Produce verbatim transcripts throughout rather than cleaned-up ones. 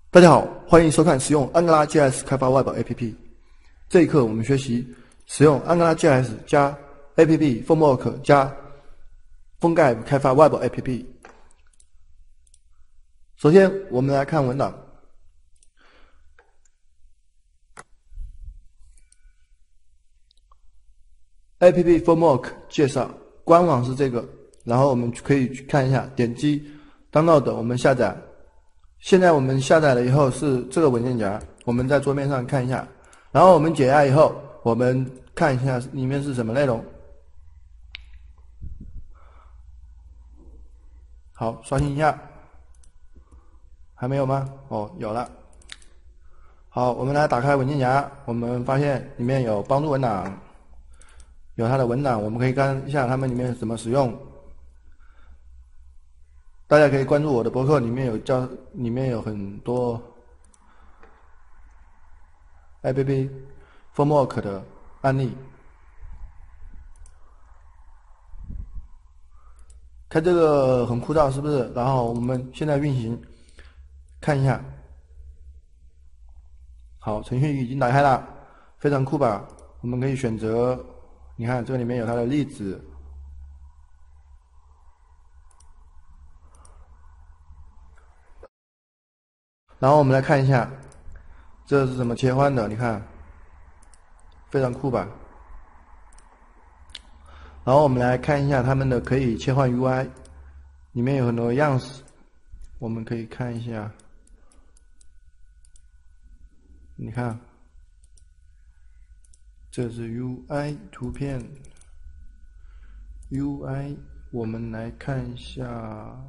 大家好，欢迎收看使用 Angular J S 开发 Web A P P。这一课我们学习使用 Angular J S 加 A P P Framework 加 PhoneGap 开发 Web A P P。首先，我们来看文档。A P P Framework 介绍，官网是这个，然后我们可以去看一下，点击 Download 我们下载。现在我们下载了以后是这个文件夹，我们在桌面上看一下，然后我们解压以后，我们看一下里面是什么内容。好，刷新一下，还没有吗？哦，有了。好，我们来打开文件夹，我们发现里面有帮助文档，有它的文档，我们可以看一下它们里面怎么使用。大家可以关注我的博客，里面有教，里面有很多 A P P Framework 的案例。看这个很枯燥，是不是？然后我们现在运行，看一下。好，程序已经打开了，非常酷吧？我们可以选择，你看这里面有它的例子。然后我们来看一下，这是怎么切换的？你看，非常酷吧？然后我们来看一下他们的可以切换 U I， 里面有很多样式，我们可以看一下。你看，这是 U I 图片 ，U I， 我们来看一下，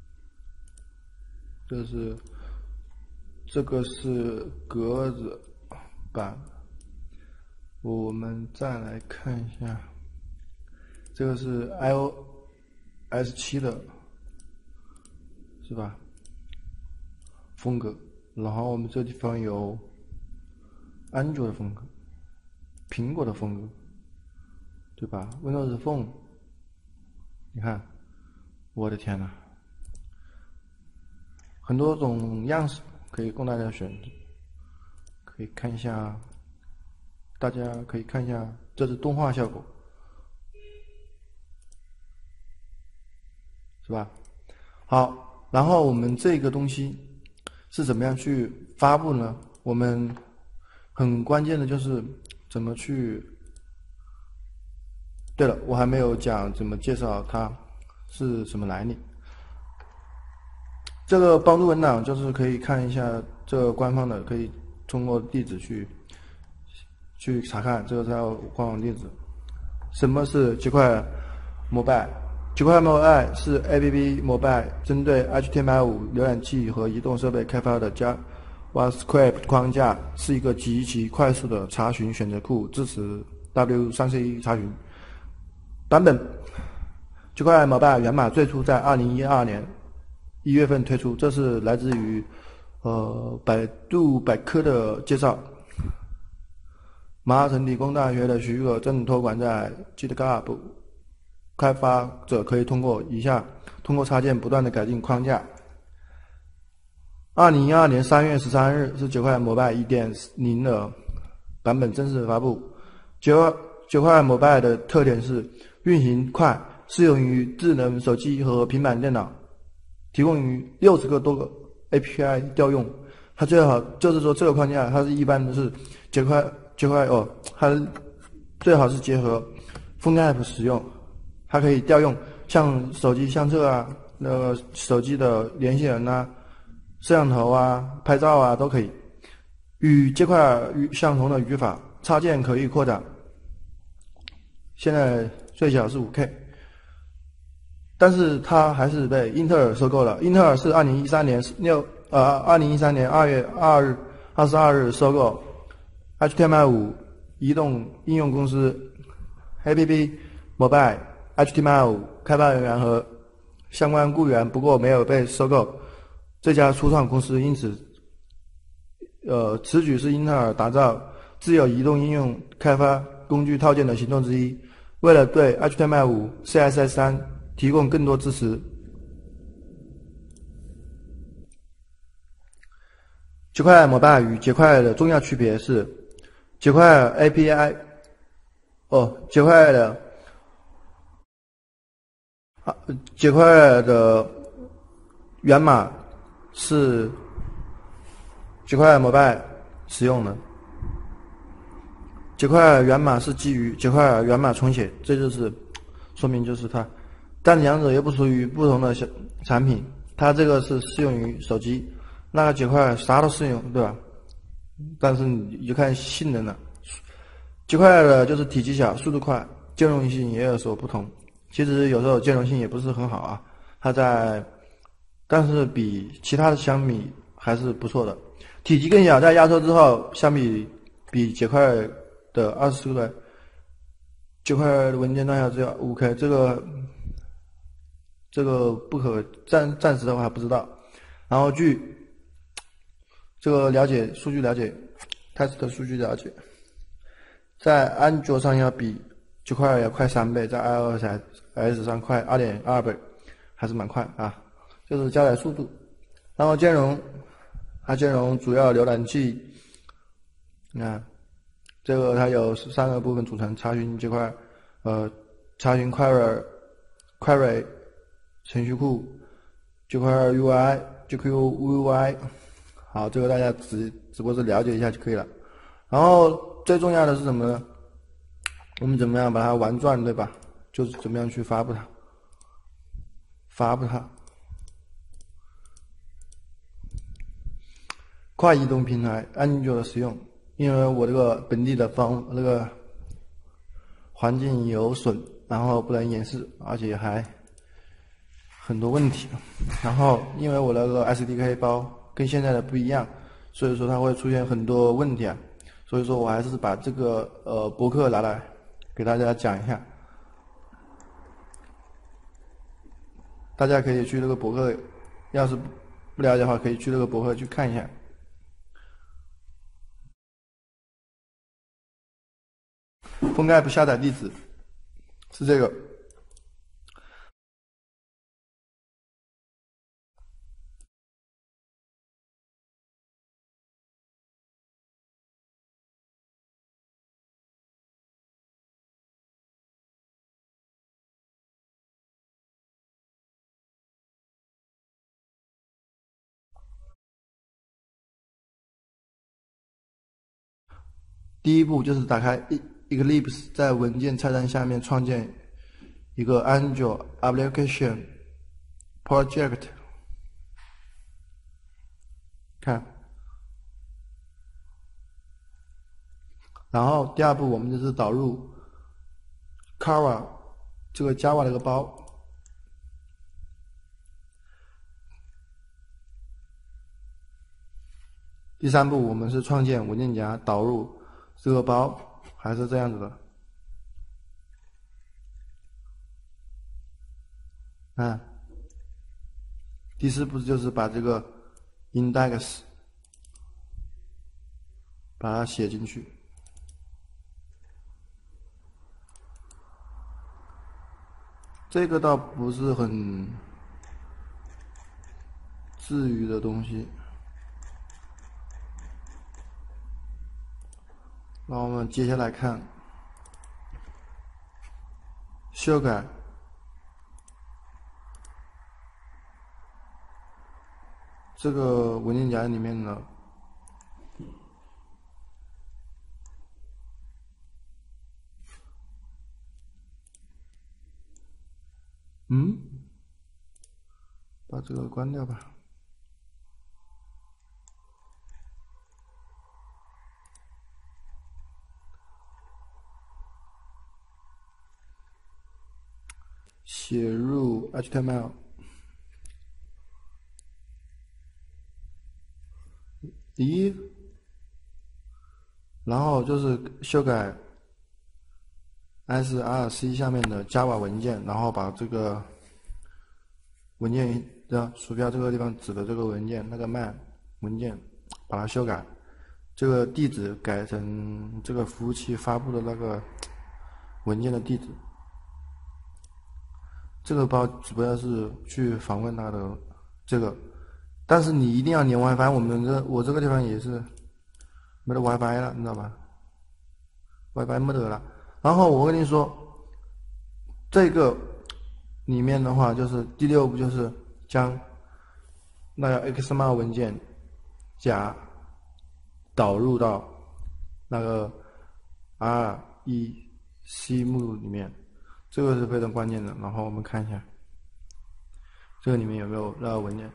这是。这个是格子版，我们再来看一下，这个是 i O S 七的，是吧？风格，然后我们这地方有安卓的风格，苹果的风格，对吧 ？Windows Phone， 你看，我的天哪，很多种样式。可以供大家选择，可以看一下，大家可以看一下，这是动画效果，是吧？好，然后我们这个东西是怎么样去发布呢？我们很关键的就是怎么去。对了，我还没有讲怎么介绍它是什么来历。这个帮助文档就是可以看一下这个官方的，可以通过地址去去查看，这个是官网地址。什么是极快 Mobile？ 极快 Mobile 是 A P P Mobile 针对 H T M L 五 浏览器和移动设备开发的 JavaScript 框架，是一个极其快速的查询选择库，支持 W 三 C 查询版本。极快 Mobile 源码最初在二零一二年。一月份推出，这是来自于呃百度百科的介绍。麻省理工大学的许可证托管在 GitHub， 开发者可以通过以下通过插件不断的改进框架。二零一二年三月十三日是极快 Mobile 一点零 的版本正式发布。极快极快 Mobile 的特点是运行快，适用于智能手机和平板电脑。提供于六十个多个 A P I 调用，它最好就是说这个框架它是一般的是极快极快哦，它最好是结合 PhoneGap 使用，它可以调用像手机相册啊、那个手机的联系人啊、摄像头啊、拍照啊都可以。与极快相同的语法，插件可以扩展。现在最小是 五K。但是它还是被英特尔收购了。英特尔是二零一三年六呃二零一三年二月二日二十二日收购 H T M L 五 移动应用公司 A P P Mobile H T M L 五 开发人员和相关雇员，不过没有被收购。这家初创公司因此，呃，此举是英特尔打造自有移动应用开发工具套件的行动之一。为了对 H T M L 五 C S S 三提供更多支持， 结块模板与结块的重要区别是，结块 A P I， 哦，结块的啊，结块的源码是结块模板使用的，结块源码是基于结块源码重写，这就是说明就是它，但两者又不属于不同的小产品，它这个是适用于手机，那个结块啥都适用，对吧？但是你就看性能了。结块的就是体积小、速度快，兼容性也有所不同。其实有时候兼容性也不是很好啊，它在，但是比其他的相比还是不错的。体积更小，在压缩之后，相比比结块的二十四 K， 结块的文件大小只有五 K， 这个这个不可暂暂时的话还不知道。然后据这个了解数据了解 ，test 的数据了解，在安卓上要比结块要快三倍，在 iOS 上快 二点二 倍，还是蛮快啊，就是加载速度。然后兼容，它兼容主要浏览器，你看这个它有三个部分组成：查询结块，呃，查询 query query 程序库，结块 U I J Q U I。好，这个大家只只不过是了解一下就可以了。然后最重要的是什么呢？我们怎么样把它玩转，对吧？就是怎么样去发布它，发布它。跨移动平台安卓的使用，因为我这个本地的方那个环境有损，然后不能演示，而且还很多问题。然后因为我那个 S D K 包跟现在的不一样，所以说它会出现很多问题啊。所以说我还是把这个呃博客拿来给大家讲一下，大家可以去那个博客，要是不了解的话，可以去那个博客去看一下。封盖不下载地址是这个。第一步就是打开 Eclipse， 在文件菜单下面创建一个安卓 Application Project。看，然后第二步我们就是导入 Java 这个 Java 的一个包。第三步我们是创建文件夹，导入这个包，还是这样子的。啊，第四步就是把这个 index 把它写进去。这个倒不是很至于的东西。那我们接下来看修改。这个文件夹里面呢，嗯，把这个关掉吧。写入 H T M L。一，然后就是修改 S R C 下面的 Java 文件，然后把这个文件的鼠标这个地方指的这个文件，那个 man 文件，把它修改，这个地址改成这个服务器发布的那个文件的地址。这个包只不过是去访问它的这个， 但是你一定要连 WiFi，我们这我这个地方也是没得 WiFi 了，你知道吧 ？WiFi 没得了。然后我跟你说，这个里面的话，就是第六步就是将那个 X M L 文件夹导入到那个 R E C 目录里面，这个是非常关键的。然后我们看一下，这个里面有没有那个文件？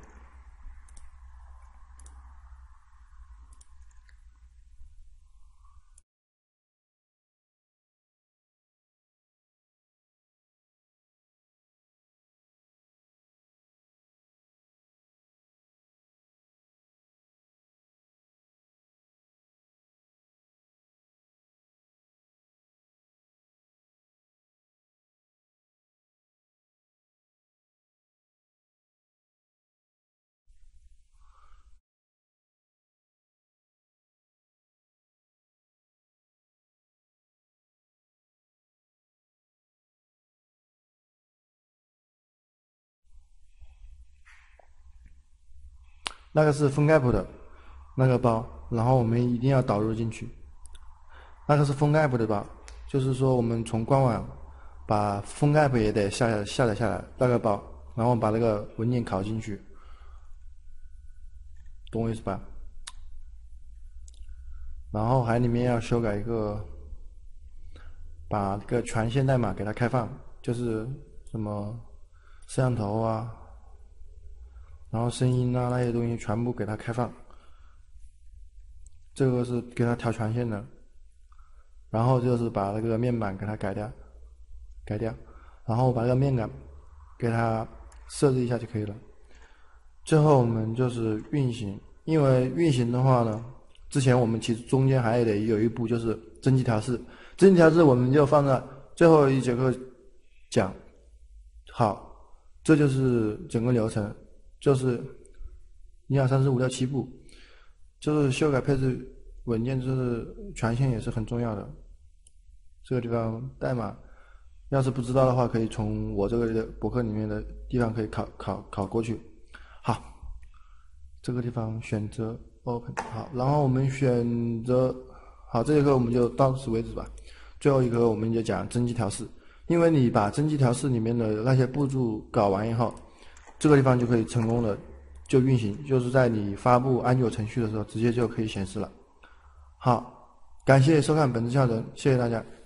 那个是 PhoneGap 的那个包，然后我们一定要导入进去。那个是 PhoneGap 的包，就是说我们从官网把 PhoneGap 也得下下下载下来那个包，然后把那个文件拷进去，懂我意思吧？然后还里面要修改一个，把这个权限代码给它开放，就是什么摄像头啊，然后声音啊那些东西全部给它开放，这个是给它调权限的。然后就是把那个面板给它改掉，改掉，然后把这个面板给它设置一下就可以了。最后我们就是运行，因为运行的话呢，之前我们其实中间还得有一步就是真机调试，真机调试我们就放在最后一节课讲。好，这就是整个流程，就是一二三四五六七步，就是修改配置文件，就是权限也是很重要的。这个地方代码，要是不知道的话，可以从我这个博客里面的地方可以考考考过去。好，这个地方选择 Open， 好，然后我们选择好，这节课我们就到此为止吧。最后一课我们就讲真机调试，因为你把真机调试里面的那些步骤搞完以后，这个地方就可以成功的就运行，就是在你发布安卓程序的时候，直接就可以显示了。好，感谢收看本次教程，谢谢大家。